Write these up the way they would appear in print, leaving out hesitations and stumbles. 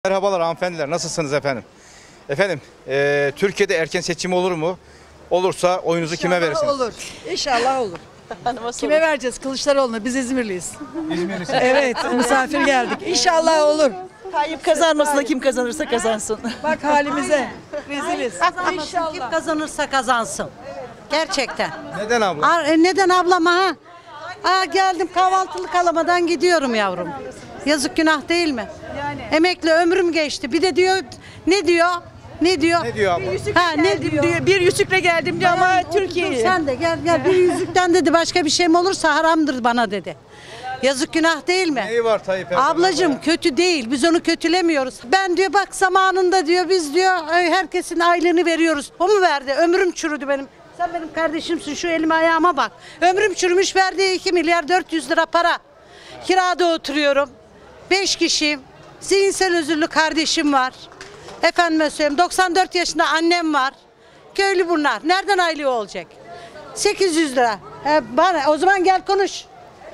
Merhabalar hanımefendiler, nasılsınız efendim? Efendim, Türkiye'de erken seçim olur mu? Olursa oyunuzu kime verirsiniz? Olur. İnşallah olur. Kime vereceğiz? Kılıçdaroğlu'na. Biz İzmirliyiz. İzmirlisiniz. Evet, misafir geldik. İnşallah olur. Tayyip kazanmasın da kim kazanırsa kazansın. Bak halimize. Reziliz. Kim kazanırsa kazansın. Gerçekten. Neden abla? Neden ablama ha? Geldim kahvaltılık alamadan gidiyorum yavrum. Yazık günah değil mi? Emekli ömrüm geçti. Bir de diyor ne diyor? Ne diyor? Ne diyor abla? Ne diyor? Bir yüzükle geldim diyor ama Dur, Türkiye'ye. sen de gel bir yüzükten dedi başka bir şeyim olursa haramdır bana dedi. Yazık günah değil mi? Neyi var Tayyip Erdoğan? Ablacığım kötü değil. Biz onu kötülemiyoruz. Ben diyor bak zamanında diyor biz diyor herkesin aylığını veriyoruz. O mu verdi? Ömrüm çürüdü benim. Sen benim kardeşimsin şu elime ayağıma bak. Ömrüm çürümüş verdiği 2 milyar 400 lira para. Kirada oturuyorum. 5 kişiyim. Zihinsel özürlü kardeşim var. Efendime söyleyeyim 94 yaşında annem var. Köylü bunlar. Nereden aylığı olacak? 800 lira. Bana o zaman gel konuş.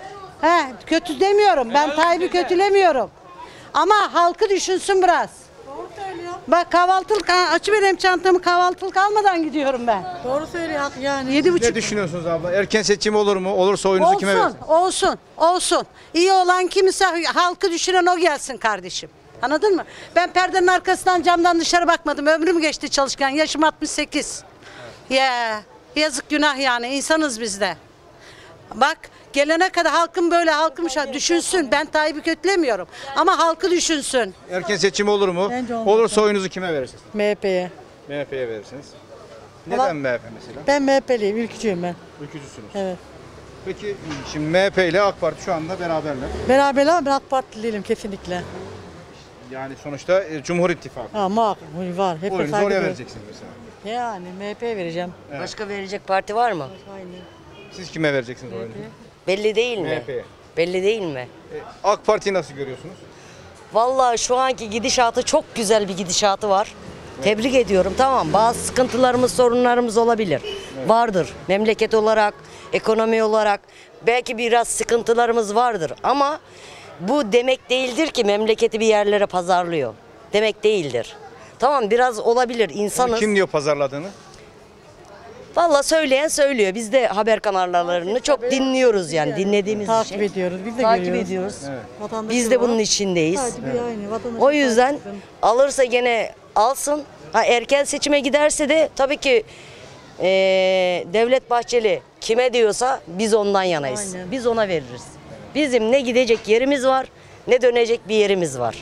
Kötü demiyorum. Ben Tayyip'i kötülemiyorum. Ama halkı düşünsün biraz. Doğru söylüyor. Bak kahvaltılık açıvereyim çantamı kahvaltılık almadan gidiyorum ben. Doğru söylüyor yani. 7,5. Ne düşünüyorsunuz abla? Erken seçim olur mu? Olursa oyunuzu kime verirsiniz? Olsun. İyi olan kimse halkı düşünen o gelsin kardeşim. Anladın mı? Ben perdenin arkasından camdan dışarı bakmadım. Ömrüm geçti çalışkan. Yaşım 68. Ya yazık günah yani. İnsanız biz de. Bak gelene kadar halkım böyle düşünsün. Ben Tayyip'i kötülemiyorum. Ama halkı düşünsün. Erken seçim olur mu? Bence olmaz. Olursa oyunuzu kime verirsiniz? MHP'ye. MHP'ye verirsiniz. Neden MHP mesela? Ben MHP'liyim, ülkücüyüm ben. Ülkücüsünüz. Evet. Peki şimdi MHP ile AK Parti şu anda beraberler. Beraber ama ben AK Partili değilim kesinlikle. Yani sonuçta Cumhur İttifakı. Ama var. Hep Oyunuzu oraya vereceksiniz mesela. Yani MHP'ye vereceğim. Başka verecek parti var mı? Aynen. Siz kime vereceksiniz oyunuzu? Belli değil mi? MHP'ye. Belli değil mi? AK Parti'yi nasıl görüyorsunuz? Vallahi şu anki gidişatı çok güzel bir gidişatı var. Tebrik ediyorum. Tamam, bazı sıkıntılarımız, sorunlarımız olabilir. Vardır. Memleket olarak, ekonomi olarak belki biraz sıkıntılarımız vardır ama bu demek değildir ki memleketi bir yerlere pazarlıyor. Demek değildir. Tamam, biraz olabilir insanız. Kim diyor pazarladığını? Vallahi söyleyen söylüyor. Biz de haber kanallarını çok dinliyoruz yani dinlediğimiz Takip şey. ediyoruz. Biz de Takip görüyoruz. ediyoruz. Vatandaşı Biz de var. bunun içindeyiz. Takibi aynı. Vatandaşı O yüzden takip etsin. alırsa gene alsın. Erken seçime giderse de tabii ki Devlet Bahçeli kime diyorsa biz ondan yanayız. Aynen. Biz ona veririz. Bizim ne gidecek yerimiz var ne dönecek bir yerimiz var.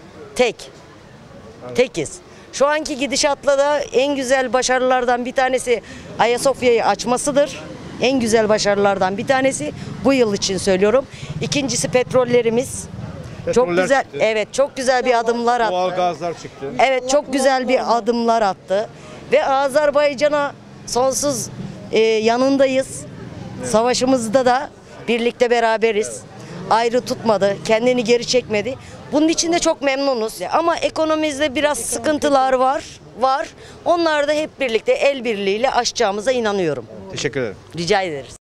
Tekiz. Şu anki gidişatla da en güzel başarılardan bir tanesi Ayasofya'yı açmasıdır. En güzel başarılardan bir tanesi bu yıl için söylüyorum. İkincisi petrollerimiz. Çok Petroller güzel. çıktı. Evet, çok güzel bir adımlar attı. Doğal gazlar çıktı. Evet, çok güzel bir adımlar attı. Ve Azerbaycan'a sonsuz yanındayız. Savaşımızda da birlikte beraberiz. Ayrı tutmadı, kendini geri çekmedi. Bunun için de çok memnunuz. Ama ekonomimizde biraz sıkıntılar var. Onlar da hep birlikte el birliğiyle aşacağımıza inanıyorum. Teşekkür ederim. Rica ederiz.